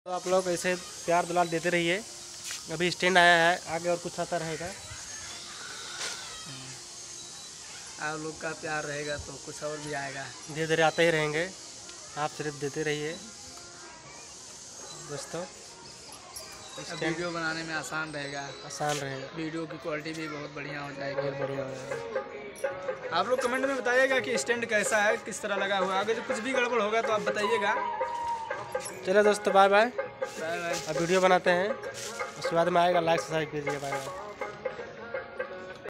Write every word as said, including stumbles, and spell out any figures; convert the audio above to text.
तो आप लोग ऐसे प्यार दुलार देते रहिए। अभी स्टैंड आया है, आगे और कुछ आता रहेगा। आप लोग का प्यार रहेगा तो कुछ और भी आएगा। धीरे धीरे आते ही रहेंगे, आप सिर्फ देते रहिए दोस्तों। वीडियो बनाने में आसान रहेगा, आसान रहेगा, वीडियो की क्वालिटी भी बहुत बढ़िया हो जाएगी। बहुत बढ़िया हो जाएगा। आप लोग कमेंट में बताइएगा कि स्टैंड कैसा है, किस तरह लगा हुआ है। अगर कुछ भी गड़बड़ होगा तो आप बताइएगा। चलो दोस्तों, बाय बाय। Bye bye. अब वीडियो बनाते हैं, उसके बाद में आएगा, लाइक सब्सक्राइब कीजिए। Bye bye.